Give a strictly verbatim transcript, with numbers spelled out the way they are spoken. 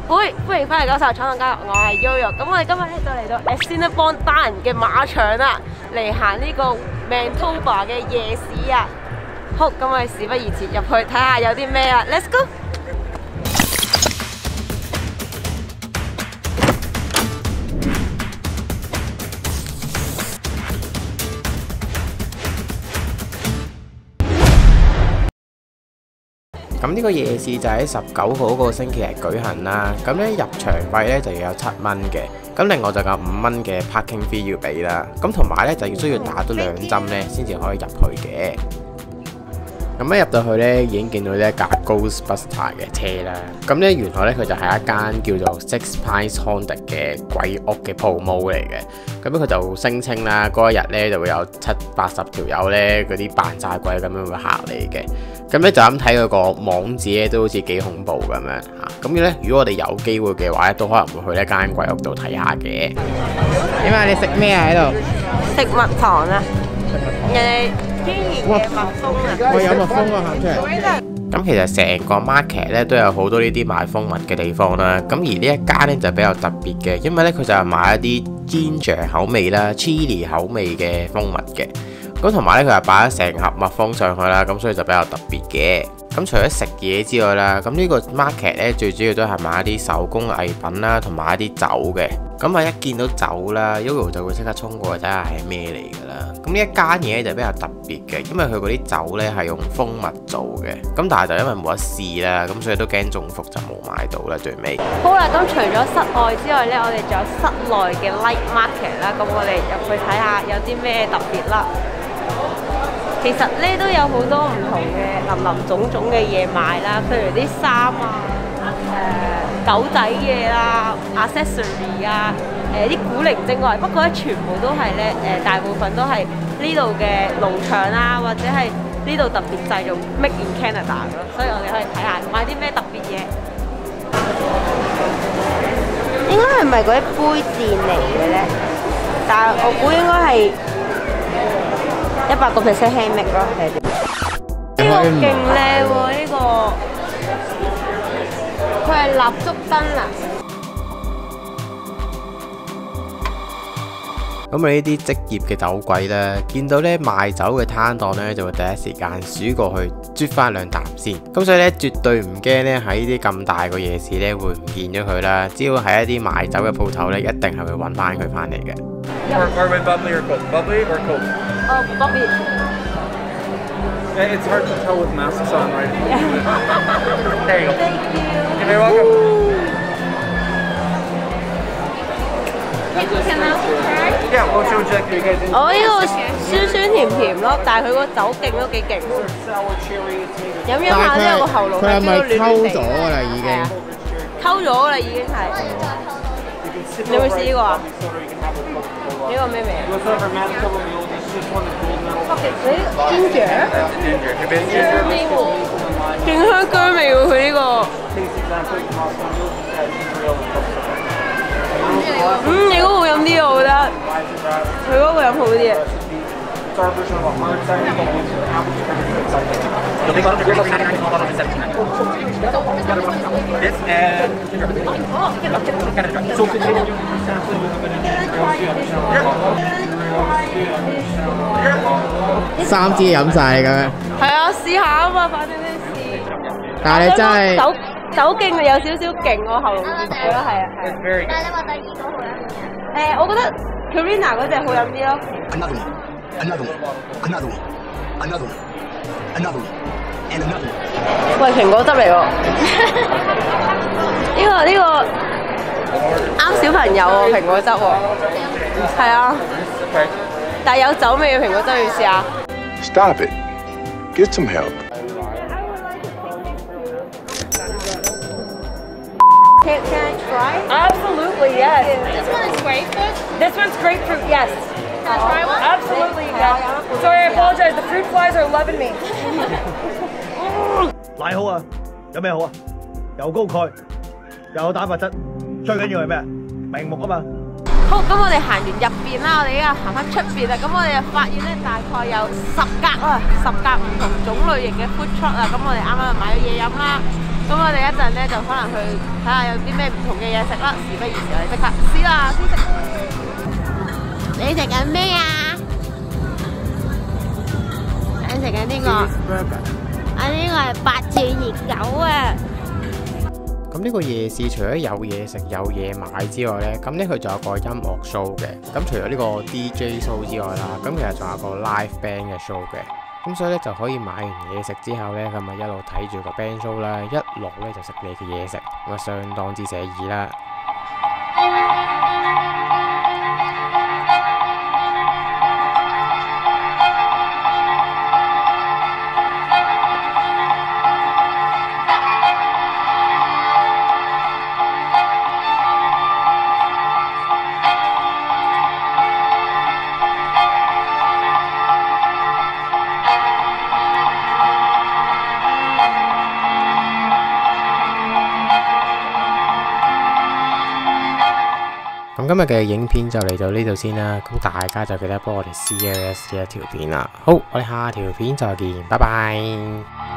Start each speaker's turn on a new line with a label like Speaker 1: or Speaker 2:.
Speaker 1: 會歡迎翻嚟《九十闖蕩家》，我係 Yoyo。咁我哋今日咧就嚟到 Assiniboine 單人嘅馬場啦，嚟行呢個 Manitoba 嘅夜市啊！好，咁我哋事不宜遲，入去睇下有啲咩啊 ！Let's go！
Speaker 2: 咁呢個夜市就喺十九號嗰個星期日舉行啦。咁咧入場費咧就要有七蚊嘅，咁另外就有五蚊嘅 parking fee 要俾啦。咁同埋咧就要需要打多兩針咧先至可以入去嘅。咁一入到去咧已經見到呢一架 Ghostbuster 嘅車啦。咁咧原來咧佢就係一間叫做 Six Pines Haunted 嘅鬼屋嘅鋪模嚟嘅。咁佢就聲稱啦，嗰一日咧就會有七八十條友咧嗰啲扮晒鬼咁樣會嚇你嘅。咁咧就咁睇佢個網址咧都好似幾恐怖咁樣嚇。咁咧如果我哋有機會嘅話咧，都可能會去呢間鬼屋度睇下嘅。點啊？你食咩啊喺度？
Speaker 1: 食蜜糖啊！人哋天然嘅蜜蜂啊！
Speaker 2: 我有蜜蜂啊，行出嚟。咁其實成個 market 咧都有好多呢啲賣蜂蜜嘅地方啦。咁而呢一間咧就比較特別嘅，因為咧佢就係賣一啲 ginger 口味啦、chili 口味嘅蜂蜜嘅。咁同埋咧，佢係擺咗成盒蜜蜂上去啦，咁所以就比較特別嘅。咁除咗食嘢之外啦，咁呢個 market 咧最主要都係買一啲手工藝品啦，同埋一啲酒嘅。咁啊一見到酒啦 ，Yoyo 就會即刻衝過去睇下係咩嚟㗎啦。咁呢一間嘢咧就比較特別嘅，因為佢嗰啲酒咧係用蜂蜜做嘅。咁但係就因為冇得試啦，咁所以都驚中伏就冇買到啦最尾。
Speaker 1: 好啦，咁除咗室外之外咧，我哋仲有室內嘅 night market 啦。咁我哋入去睇下有啲咩特別啦。其實咧都有好多唔同嘅林林總總嘅嘢賣啦，譬如啲衫啊、誒狗仔嘢啦、accessory 啊、誒啲古靈精怪，不過咧全部都係咧誒大部分都係呢度嘅農場啦，或者係呢度特別製造 Make in Canada 咯，所以我哋可以睇下買啲咩特別嘢。應該係咪嗰啲杯墊嚟嘅咧？但係我估應該係。一百個 percent handmade 咯，係點？呢個勁靚喎！呢個佢係蠟燭燈啊！
Speaker 2: 咁啊呢啲職業嘅酒鬼咧，見到咧賣酒嘅攤檔咧，就會第一時間鼠過去啜翻兩啖先。咁所以咧，絕對唔驚咧喺呢啲咁大個夜市咧會唔見咗佢啦。只要係一啲賣酒嘅鋪頭咧，一定係會揾翻佢翻嚟嘅。
Speaker 3: Or with bubbly or cold? Bubbly or cold?
Speaker 1: Oh, bubbly.
Speaker 3: It's hard to tell with masks on, right? There you go.
Speaker 1: Thank you.
Speaker 3: You're very welcome.
Speaker 1: Can I try?
Speaker 3: Yeah, what would you like to get?
Speaker 1: 我呢個酸酸甜甜咯，但係佢個酒勁都幾勁。飲飲下之後個喉嚨係邊度暖暖地。
Speaker 2: 溝咗㗎啦已經。
Speaker 1: 溝咗㗎啦已經係。你有冇試呢個啊？呢個咩味啊？Ginger。勁香薑味喎佢呢個。嗯，你嗰個好飲啲啊，我覺得。佢嗰個飲好啲啊。
Speaker 2: 三支飲晒咁樣。
Speaker 1: 係啊，試下啊嘛，反正都試。
Speaker 2: 但係你真係
Speaker 1: 酒酒勁有少少勁，我喉嚨熱咗，係啊係啊。
Speaker 3: Very good.
Speaker 1: 但係你話第二個好飲啲？誒，我覺得 Karina 嗰隻好飲啲咯。
Speaker 4: Another one, another one, another one, another one, another one, and another one.
Speaker 1: 喂，蘋果汁嚟喎。呢個呢個啱小朋友喎，蘋果汁喎。係啊。但係有酒味嘅蘋果汁要試下。
Speaker 5: Stop it. Get some help.
Speaker 1: Can, can I try?
Speaker 6: Absolutely, yes.
Speaker 7: This one is grapefruit.
Speaker 6: This one's grapefruit, yes.
Speaker 7: Can I try one?
Speaker 6: Absolutely, yes. Sorry, I apologize. The fruit flies are loving me.
Speaker 8: 奶好啊，有咩好啊？有高鈣，有蛋白質，最緊要係咩？明目啊嘛。
Speaker 1: 好，咁我哋行完入邊啦，我哋依家行翻出邊啦。咁我哋就發現咧，大概有十格啊，十格唔同種類型嘅 food truck 啊。咁我哋啱啱買咗嘢飲啦。 咁我哋一陣咧就可能去睇下有啲咩唔同嘅嘢食啦。事不宜遲，我哋即刻試啦，先食。你食緊咩啊？你食緊呢個？啊，呢個係八寸熱狗啊！
Speaker 2: 咁呢個夜市除咗有嘢食有嘢買之外呢，咁呢佢仲有個音樂 show 嘅。咁除咗呢個 D J show 之外啦，咁其實仲有個 live band 嘅 show 嘅。咁所以咧就可以買完嘢食之後呢，咁咪一路睇住個 band show 啦，一路咧就食你嘅嘢食，咁啊相當之寫意啦。咁今日嘅影片就嚟到呢度先啦，咁大家就記得幫我哋 C L S 呢一條片啦。好，我哋下條片再見，拜拜。